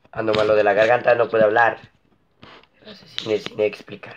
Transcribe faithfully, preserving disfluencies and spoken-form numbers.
Ando malo de la garganta, no puedo hablar. No sé sin, sin explicar.